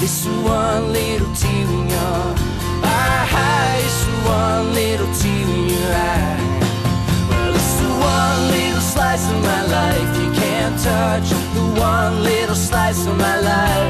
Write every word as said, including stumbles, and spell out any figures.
It's the one little tea when you're high. It's the one little tea when you're high. Well, it's the one little slice of my life you can't touch. The one little slice of my life.